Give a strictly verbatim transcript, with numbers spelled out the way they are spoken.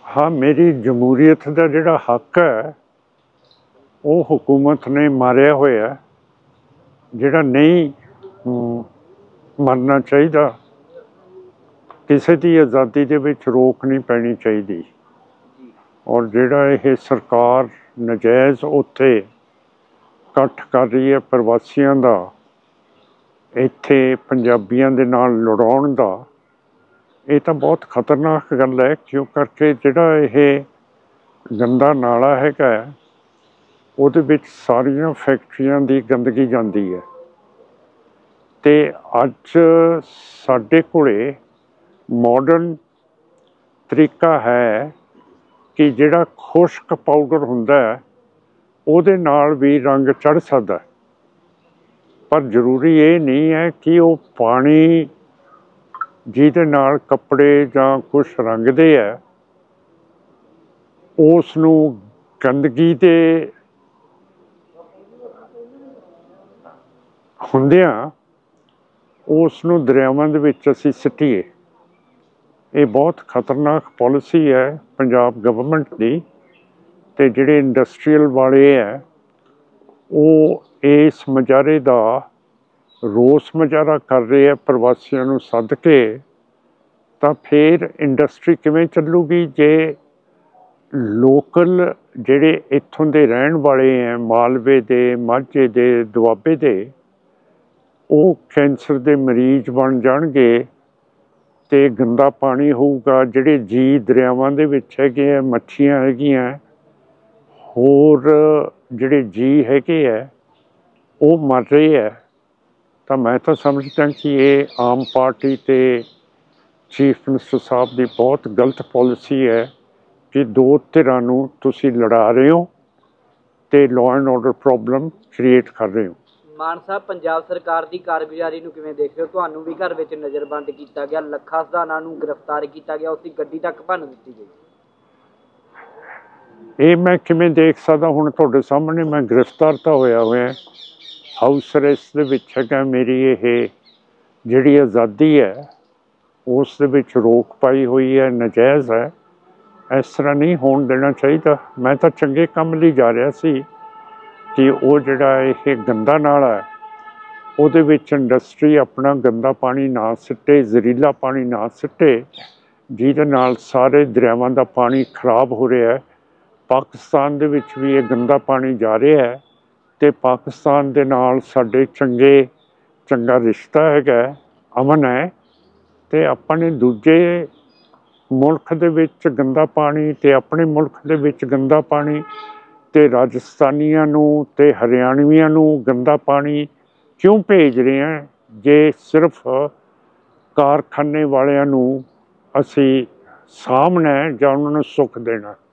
हाँ, मेरी जमहूरीयत का जिहड़ा हक है वो हुकूमत ने मारिया होया, जिहड़ा नहीं मरना चाहिए। किसी की आज़ादी दे विच रोक नहीं पैनी चाहिए। और जिहड़ा ये सरकार नजायज़ उत्थे इकट्ठ कर रही है प्रवासियों का, इत्थे पंजाबियों दे नाल लड़ाउण दा, ये तो बहुत खतरनाक गल है। क्यों करके जिहड़ा ये गंदा नाला हैगा उहदे विच सारियां फैक्ट्रियां दी गंदगी जाती है। तो अज साडे कोले मॉडर्न तरीका है कि जिहड़ा खुश्क पाउडर हुंदा है उहदे नाल भी रंग चढ़ सकदा है, पर जरूरी ये नहीं है कि वो पानी जिहदे नाल कपड़े जां कुछ रंगदे है उस नूं गंदगी दे हुंदियां उस नूं दरियावां दे विच असीं सिੱਟੀਏ। ये बहुत खतरनाक पॉलिसी है पंजाब गवर्नमेंट की। ते जिहड़े इंडस्ट्रीयल वाले है वो इस मुजाहरे का रोस मुजाहरा कर रहे हैं प्रवासियों नूं सद के, तो फिर इंडस्ट्री किवें चलूगी जे लोकल जिहड़े इत्थों दे रहण वाले हैं मालवे दे, माझे दे, दुआबे दे, वो कैंसर के मरीज बन जाणगे ते गंदा पानी होऊगा। जिहड़े जी दरियावां दे विच हैगे है, मच्छियां हैगियां, होर जिहड़े जी हैगे है वो मर रहे है। तो मैं तो समझदा कि ये आम पार्टी ते चीफ मिनिस्टर साहब की बहुत गलत पॉलिसी है कि दो धिरां नूं तुसीं लड़ा रहे हो ते law and order problem create कर रहे हो। मान साहब, पंजाब सरकार की कारगुजारी नूं किवें देख रहे हो? तुहानूं भी घर विच नज़रबंद किया गया, लखा सधाना नूं गिरफ्तार किया गया, उसकी गड्डी तक भन्न दित्ती गई। ये मैं किवें देख सकदा? हुण तुहाडे सामने मैं गिरफ्तार तो होया होया, हाउस अरेस्ट दे विच हैगा। मेरी ये जिहड़ी आज़ादी है उस दे विच रोक पाई हुई है, नजायज़ है। इस तरह नहीं होण देना चाहिए। मैं तो चंगे काम लई जा रहा सी कि वो जिहड़ा ये गंदा नाला है उहदे विच इंडस्ट्री अपना गंदा पानी ना सिੱਟੇ, ਜ਼ਹਿਰੀਲਾ पानी ना सिੱਟੇ, जिहदे नाल सारे दरियावां दा पानी खराब हो रहा है। पाकिस्तान दे विच भी ये गंदा पानी जा रहा है ते पाकिस्तान दे नाल साडे चंगे चंगा रिश्ता हैगा, अमन है। ते अपने दूजे मुल्क दे विच गंदा पानी ते अपने मुल्क दे विच गंदा पानी ते राजस्थानियां नूं ते हरियाणवियां नूं गंदा पानी क्यों भेज रहे हैं? जे सिर्फ कारखाने वालियां नूं असीं सामना जां उन्हां नूं सुख देना।